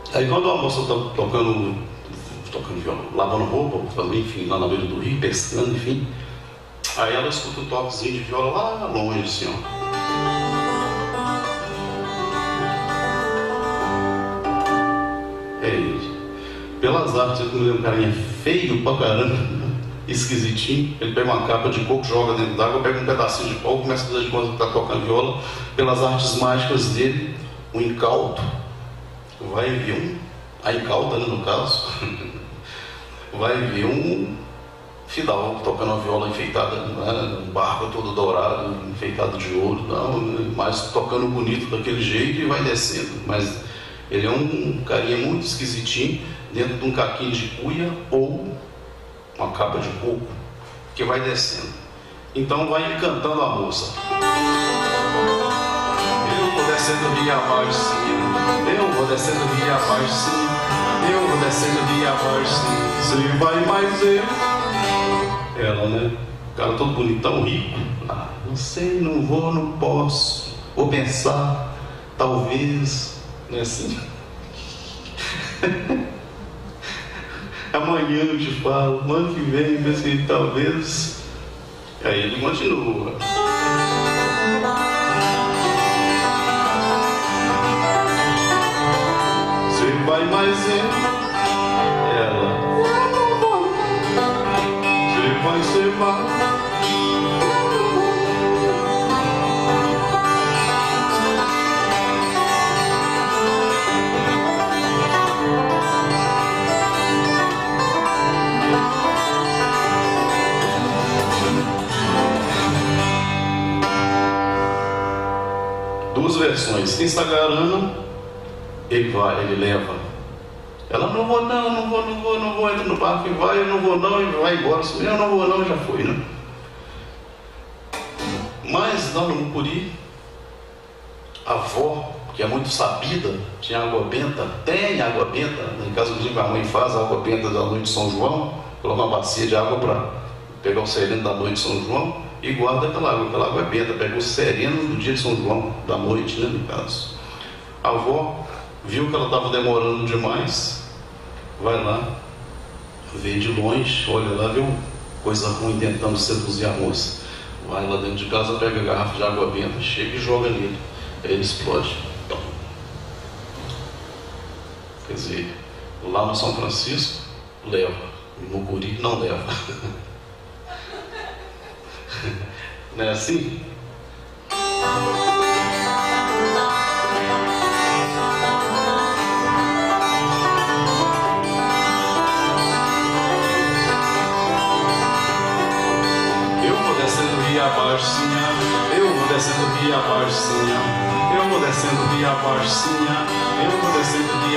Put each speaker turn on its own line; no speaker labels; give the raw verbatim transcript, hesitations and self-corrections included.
Aí quando a moça está tocando, tocando violão, lavando roupa, enfim, lá na beira do rio, pescando, enfim, aí ela escuta um toquezinho de viola lá longe, assim, ó. É ele. Pelas artes, eu me lembro um carinha feio pra caramba, esquisitinho. Ele pega uma capa de coco, joga dentro d'água, pega um pedacinho de pau, começa a fazer de conta que tá tocando viola. Pelas artes mágicas dele, um incauto vai ver um, a incauta, né, no caso, vai ver um fidalgo tocando uma viola enfeitada, né, um barco todo dourado, enfeitado de ouro, não, mas tocando bonito daquele jeito e vai descendo. Mas ele é um carinha muito esquisitinho, dentro de um caquinho de cuia ou uma capa de coco, que vai descendo. Então vai cantando a moça. Eu vou descendo via abaixo, sim. Eu vou descendo via abaixo, sim. Eu vou descendo via abaixo, sim. Você vai mais eu. Ela, né? O cara todo bonitão, rico. Ah, não sei, não vou, não posso. Vou pensar, talvez. Não é assim? Amanhã eu te falo, ano que vem, assim, talvez. Aí ele continua. Você vai mais eu. Ela. Você vai, você vai. Duas versões. Quem está garando, ele vai, ele leva. Ela, não vou não, não vou, não vou, não vou, entra no barco e vai, eu não vou não, e vai embora. Eu não vou não, já foi, né? Mas lá no Mucuri, a avó, que é muito sabida, tinha água benta, tem água benta, em casa inclusive a mãe faz água benta da noite de São João, coloca uma bacia de água para pegar o sereno da noite de São João e guarda aquela água, aquela água é benta, pega o sereno do dia de São João, da noite, né, no caso. A avó viu que ela estava demorando demais, vai lá, vê de longe, olha lá, viu coisa ruim tentando seduzir a moça. Vai lá dentro de casa, pega a garrafa de água benta, chega e joga nele. Aí ele explode. Quer dizer, lá no São Francisco, leva. No Mucuri, não leva. Não é assim? Via baixinha, eu vou descendo via baixinha, eu vou descendo via baixinha, eu vou descendo via